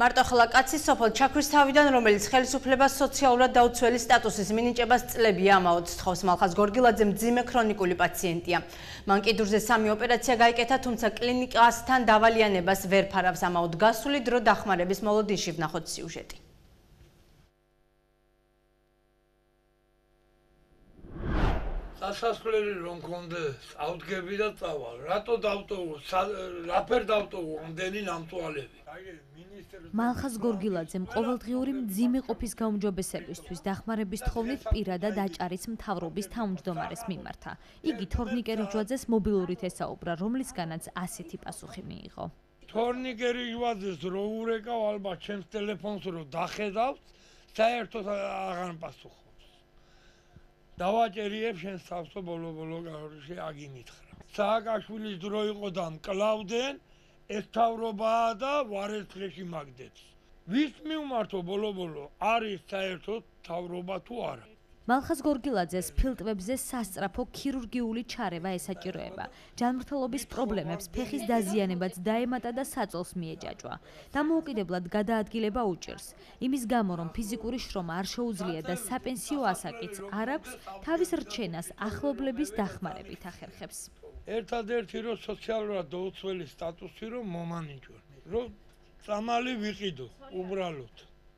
მარტოხელა კაცის სოფელ ჩაქვისთავიდან, რომელიც ხელისუფლებას სოციალურად დაუცველი სტატუსის მინიჭებას წლები ამაოდ სთხოვს. მალხაზ გორგილაძე მძიმე ქრონიკული პაციენტია. მან კიდურზე 3 ოპერაცია გაიკეთა, თუმცა კლინიკასთან დავალიანებას ვერ ფარავს. ამაოდ გასული დრო დახმარების მოლოდინში ვნახოთ სიუჟეტი. სასასვლელი რომ მქონდეს, ავდგები და წავალ. რატო დავტოვო? რაფერ დავტოვო ამდენი ნამტუალები? მალხაზ გორგილაძემ ყოველდღიური მძიმე ყოფის გაუმჯობესებისთვის დახმარების თხოვნით პირადად აჭარის მთავრობის თავმჯდომარეს მიმართა. იგი თორნიკე რიჯვაძეს მობილურით ესაუბრა, რომლისგანაც ასეთი პასუხი მიიღო. თორნიკე რიჯვაძეს რო ურეკავ ალბათ ჩემს ტელეფონს რო დახედავთ, საერთოდ აღარ პასუხობს. დავაჭერიებ შენს თავს ბოლო გარეშე აგიმითხრა. სააკაშვილის დრო იყო და მკლავდნენ, ეს თავრობაა და ვარესტყეში მაგდებს. ვის მივმართო ბოლო არის საერთოდ თავრობა თუ არა? მალხაზ გორგილაძეს ფილტვებზე სასწრაფო ქირურგიული ჩარევა ესაჭიროება. ჯანმრთელობის პრობლემებს, ფეხის დაზიანებაც დაემატა და საწოლს მიეჯაჭვა. დამოუკიდებლად გადაადგილება უჭირს. იმის გამო, რომ ფიზიკური შრომა არ შეუძლია და საპენსიო ასაკიც არ აქვს, თავის რჩენას ახლობლების დახმარებით ახერხებს. ერთადერთი რომ სოციალურად დაუცველი სტატუსი რომ მომანიჭო. რომ წამალი ვიყიდო უბრალოდ.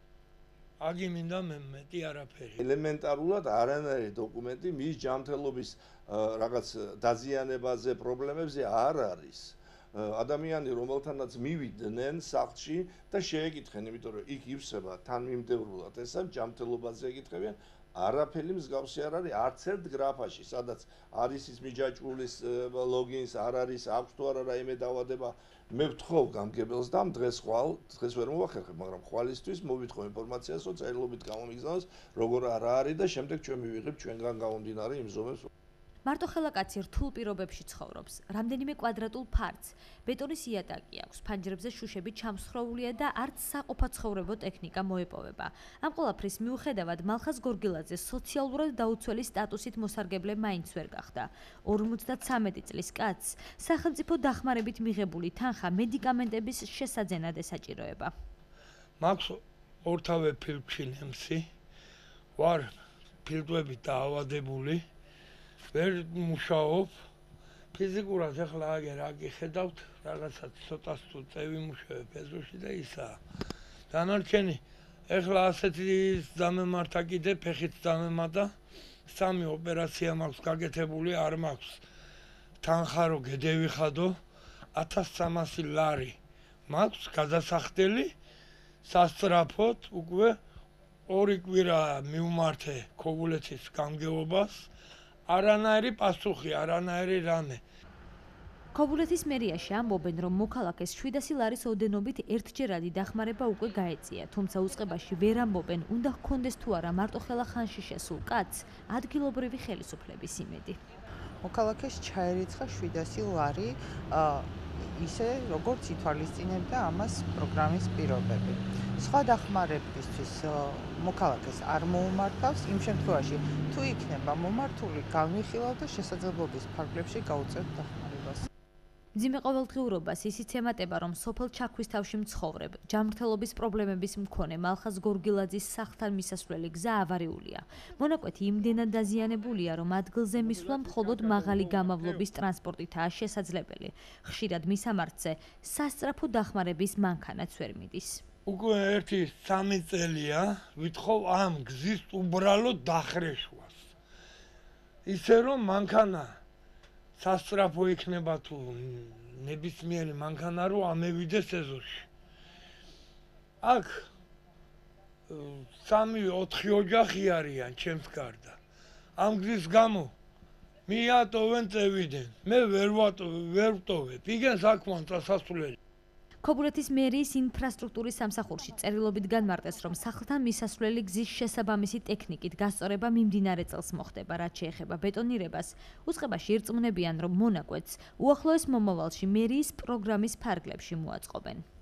აგი მინდა მეტი არაფერი. ელემენტარულად არანაირი დოკუმენტი მის ჯანმრთელობის რაღაც დაზიანებაზე, პრობლემებზე არ არის. ადამიანი რომელთანაც მივიდნენ სახლში და შეეკითხენ, იმიტომ რომ იქ ივსება თანმიმდევრულად ესა ჯანმრთელობაზე ეკითხებიან, არაფერი მსგავსი არ არის არც ერთ გრაფაში, სადაც არის ის მიჯაჭვulis ლოგინს, არ არის, აქვს თუ არა რაიმე დაავადება. მე ვთხოვ გამგებელს და დღეს ვერ მოვახერხებ, მაგრამ ხვალისთვის მოვითხო ინფორმაციას, რომ წერილობით გამომიგზავნოს, როგორ არა არის და შემდეგ ჩვენ მივიღებ ჩვენგან გამომდინარე იმ ზომებს. მარტოხელა კაცი რთულ პირობებში ცხოვრობს. რამდენიმე კვადრატულ ფარცს, ბეტონის იატაკი აქვს, ფანჯრებზე შუშები ჩამსხვრეულია და არც საყოფაცხოვრებო ტექნიკა მოეპოვება. ამ ყველაფრის მიუხედავად, მალხაზ გორგილაძე სოციალურად დაუცველი სტატუსით მოსარგებლე მაინც ვერ გახდა. 53 წლის კაცს სახელმწიფო დახმარებით მიღებული თანხა მედიკამენტების შესაძენად ესაჭიროება. მაქვს ორთავე ფილტვში ნემსი, ვარ ფილტვებით დაავადებული. ვერ მუშაობ ფიზიკურად ახლა აგერ აგიხედავთ რაღაცა ცოტა წევიმუშავებ ეზოში და ისაა. დანარჩენი ახლა ასეთი დამემართა კიდე ფეხით დამემატა 3 ოპერაცია მაქვს გაკეთებული არ მაქვს თანხა რო გედევიხადო 1300 ლარი მაქვს გადასახდელი სასწრაფოდ უკვე 2 კვირა მივმართე ქობულეთის გამგეობას არანაირი პასუხი, არანაირი რამე. ქობულეთის მერიაში ამბობენ, რომ მოქალაქეს 700 ლარის ოდენობით ერთჯერადი დახმარება უკვე გაეწია, თუმცა უწყებაში ვერ ამბობენ, უნდა ჰქონდეს თუ არა მარტოხელა ხანში შესულ კაცს ადგილობრივი ხელისუფლების იმედი. მოქალაქეს ჩაერიცხა 700 ლარი, ისე როგორც ითვალისწინებდა ამას პროგრამის პირობები. სხვა დახმარებისთვის მოქალაქეს არ მოუმართავს, იმ შემთხვევაში თუ იქნება მომართული, განვიხილავ და შესაძლებლობის ფარგლებში გაუწევთ დახმარებას. მძიმე ყოველდღიურობას ისიც ემატება, რომ სოფელ ჩაქვისთავში მცხოვრებ, ჯანმრთელობის პრობლემების მქონე მალხაზ გორგილაძის სახლთან მისასვლელი გზა ავარიულია. მონაკვეთი იმდენად დაზიანებულია, რომ ადგილზე მისვლა მხოლოდ მაღალი გამავლობის ტრანსპორტითაა შესაძლებელი. ხშირად მისამართზე სასწრაფო დახმარების მანქანაც ვერ მიდის. უკვე 1-3 წელია ვითხოვ ამ გზის უბრალოდ დახრეშვას. ისე რომ მანქანა სასწრაფო იქნება თუ ნებისმიერი მანქანა რო ამევიდეს ეზოში. აქ 3-4 ოჯახი არიან ჩემს გარდა. ამ გზის გამო მიატოვენ წევიდან. მე ვერ ვტოვებ. igen საქმიან წასასვლელი. ქობულეთის მერიის ინფრასტრუქტურის სამსახურში წერილობით განმარტეს, რომ სახლთან მისასვლელი გზის შესაბამისი ტექნიკით გასწორება მიმდინარე წელს მოხდება, რაც შეეხება ბეტონირებას. უწყებაში ირწმუნებიან, რომ მონაკვეთს უახლოეს მომავალში მერიის პროგრამის ფარგლებში მოაწყობენ.